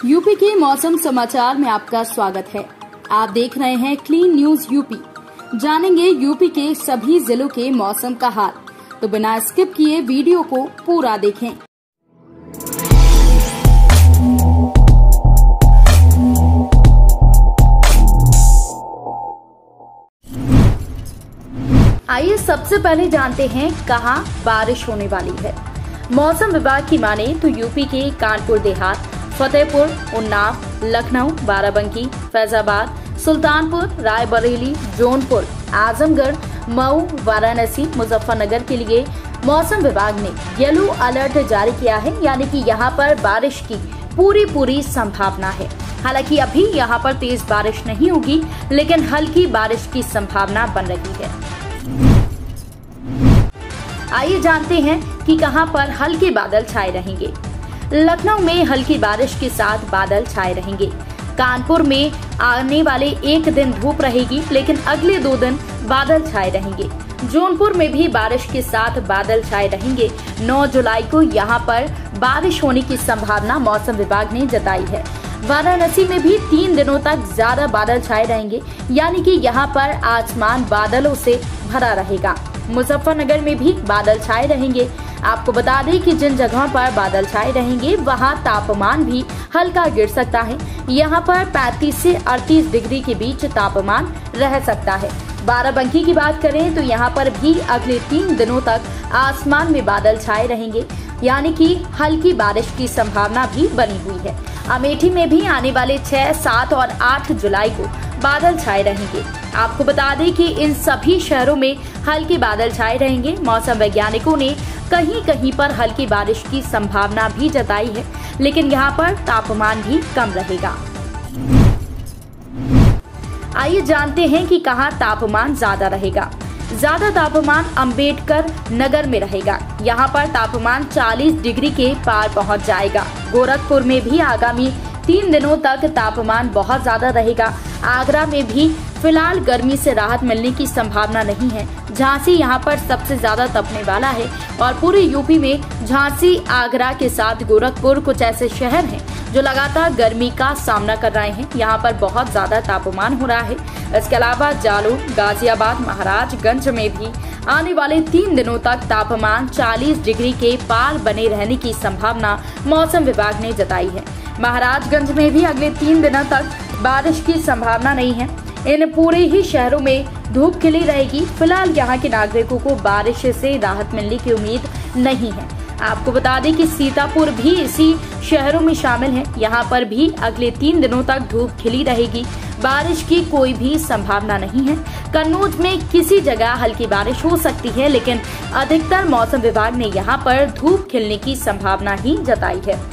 UP के मौसम समाचार में आपका स्वागत है। आप देख रहे हैं क्लीन न्यूज यूपी। जानेंगे यूपी के सभी जिलों के मौसम का हाल, तो बिना स्किप किए वीडियो को पूरा देखें। आइए सबसे पहले जानते हैं कहां बारिश होने वाली है। मौसम विभाग की माने तो यूपी के कानपुर देहात, फतेहपुर, उन्नाव, लखनऊ, बाराबंकी, फैजाबाद, सुल्तानपुर, रायबरेली, जौनपुर, आजमगढ़, मऊ, वाराणसी, मुजफ्फरनगर के लिए मौसम विभाग ने येलो अलर्ट जारी किया है, यानी कि यहाँ पर बारिश की पूरी संभावना है। हालांकि अभी यहाँ पर तेज बारिश नहीं होगी, लेकिन हल्की बारिश की संभावना बन रही है। आइए जानते हैं कि कहां पर हल्के बादल छाए रहेंगे। लखनऊ में हल्की बारिश के साथ बादल छाए रहेंगे। कानपुर में आने वाले एक दिन धूप रहेगी, लेकिन अगले 2 दिन बादल छाए रहेंगे। जौनपुर में भी बारिश के साथ बादल छाए रहेंगे। 9 जुलाई को यहां पर बारिश होने की संभावना मौसम विभाग ने जताई है। वाराणसी में भी 3 दिनों तक ज्यादा बादल छाए रहेंगे, यानी कि यहाँ पर आसमान बादलों से भरा रहेगा। मुजफ्फरनगर में भी बादल छाए रहेंगे। आपको बता दें कि जिन जगहों पर बादल छाए रहेंगे वहां तापमान भी हल्का गिर सकता है। यहां पर 35 से 38 डिग्री के बीच तापमान रह सकता है। बाराबंकी की बात करें तो यहां पर भी अगले 3 दिनों तक आसमान में बादल छाए रहेंगे, यानी कि हल्की बारिश की संभावना भी बनी हुई है। अमेठी में भी आने वाले 6, 7 और 8 जुलाई को बादल छाए रहेंगे। आपको बता दें कि इन सभी शहरों में हल्के बादल छाए रहेंगे। मौसम वैज्ञानिकों ने कहीं कहीं पर हल्की बारिश की संभावना भी जताई है, लेकिन यहाँ पर तापमान भी कम रहेगा। आइए जानते हैं कि कहां तापमान ज्यादा रहेगा। ज्यादा तापमान अंबेडकर नगर में रहेगा। यहाँ पर तापमान 40 डिग्री के पार पहुँच जाएगा। गोरखपुर में भी आगामी 3 दिनों तक तापमान बहुत ज्यादा रहेगा। आगरा में भी फिलहाल गर्मी से राहत मिलने की संभावना नहीं है। झांसी यहाँ पर सबसे ज्यादा तपने वाला है और पूरे यूपी में झांसी, आगरा के साथ गोरखपुर कुछ ऐसे शहर हैं जो लगातार गर्मी का सामना कर रहे हैं। यहाँ पर बहुत ज्यादा तापमान हो रहा है। इसके अलावा जालौन, गाजियाबाद, महाराजगंज में भी आने वाले 3 दिनों तक तापमान 40 डिग्री के पार बने रहने की संभावना मौसम विभाग ने जताई है। महाराजगंज में भी अगले 3 दिनों तक बारिश की संभावना नहीं है। इन पूरे ही शहरों में धूप खिली रहेगी। फिलहाल यहाँ के नागरिकों को बारिश से राहत मिलने की उम्मीद नहीं है। आपको बता दें कि सीतापुर भी इसी शहरों में शामिल है। यहाँ पर भी अगले 3 दिनों तक धूप खिली रहेगी। बारिश की कोई भी संभावना नहीं है। कन्नौज में किसी जगह हल्की बारिश हो सकती है, लेकिन अधिकतर मौसम विभाग ने यहाँ पर धूप खिलने की संभावना ही जताई है।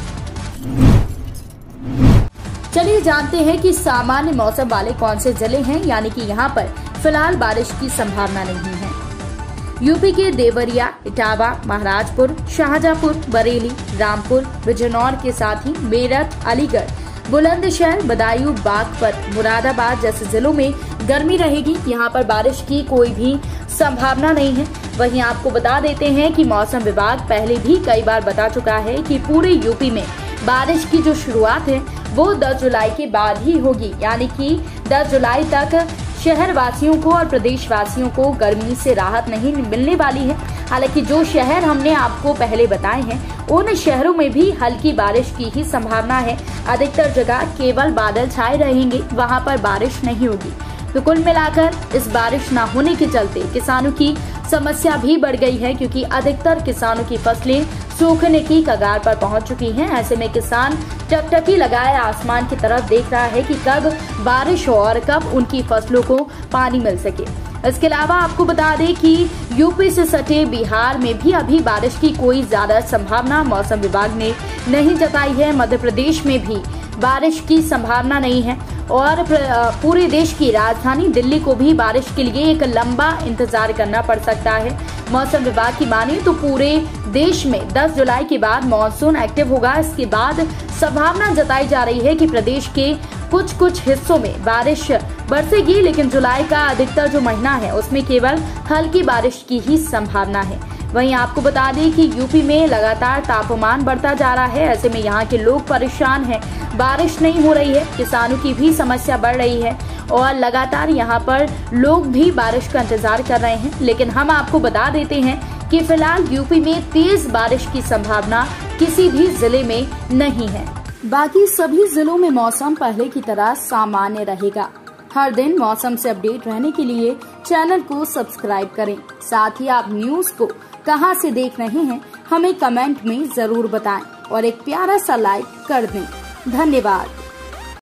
चलिए जानते हैं कि सामान्य मौसम वाले कौन से जिले हैं, यानी कि यहाँ पर फिलहाल बारिश की संभावना नहीं है। यूपी के देवरिया, इटावा, महाराजपुर, शाहजहांपुर, बरेली, रामपुर, बिजनौर के साथ ही मेरठ, अलीगढ़, बुलंदशहर, बदायूं, बागपत, मुरादाबाद जैसे जिलों में गर्मी रहेगी। यहाँ पर बारिश की कोई भी संभावना नहीं है। वहीं आपको बता देते हैं कि मौसम विभाग पहले भी कई बार बता चुका है कि पूरे यूपी में बारिश की जो शुरुआत है वो 10 जुलाई के बाद ही होगी, यानी कि 10 जुलाई तक शहर वासियों को और प्रदेश वासियों को गर्मी से राहत नहीं मिलने वाली है। हालांकि जो शहर हमने आपको पहले बताए हैं उन शहरों में भी हल्की बारिश की ही संभावना है। अधिकतर जगह केवल बादल छाए रहेंगे, वहां पर बारिश नहीं होगी। तो कुल मिलाकर इस बारिश न होने के चलते किसानों की समस्या भी बढ़ गई है, क्योंकि अधिकतर किसानों की फसलें सूखने की कगार पर पहुंच चुकी हैं। ऐसे में किसान टकटकी लगाए आसमान की तरफ देख रहा है कि कब बारिश हो और कब उनकी फसलों को पानी मिल सके। इसके अलावा आपको बता दें कि यूपी से सटे बिहार में भी अभी बारिश की कोई ज्यादा संभावना मौसम विभाग ने नहीं जताई है। मध्य प्रदेश में भी बारिश की संभावना नहीं है और पूरे देश की राजधानी दिल्ली को भी बारिश के लिए एक लंबा इंतजार करना पड़ सकता है। मौसम विभाग की माने तो पूरे देश में 10 जुलाई के बाद मॉनसून एक्टिव होगा। इसके बाद संभावना जताई जा रही है कि प्रदेश के कुछ हिस्सों में बारिश बरसेगी, लेकिन जुलाई का अधिकतर जो महीना है उसमें केवल हल्की बारिश की ही संभावना है। वहीं आपको बता दें कि यूपी में लगातार तापमान बढ़ता जा रहा है। ऐसे में यहाँ के लोग परेशान हैं। बारिश नहीं हो रही है, किसानों की भी समस्या बढ़ रही है और लगातार यहाँ पर लोग भी बारिश का इंतजार कर रहे हैं। लेकिन हम आपको बता देते हैं कि फिलहाल यूपी में तेज बारिश की संभावना किसी भी जिले में नहीं है। बाकी सभी जिलों में मौसम पहले की तरह सामान्य रहेगा। हर दिन मौसम से अपडेट रहने के लिए चैनल को सब्सक्राइब करें। साथ ही आप न्यूज को कहां से देख रहे हैं हमें कमेंट में जरूर बताएं और एक प्यारा सा लाइक कर दें। धन्यवाद।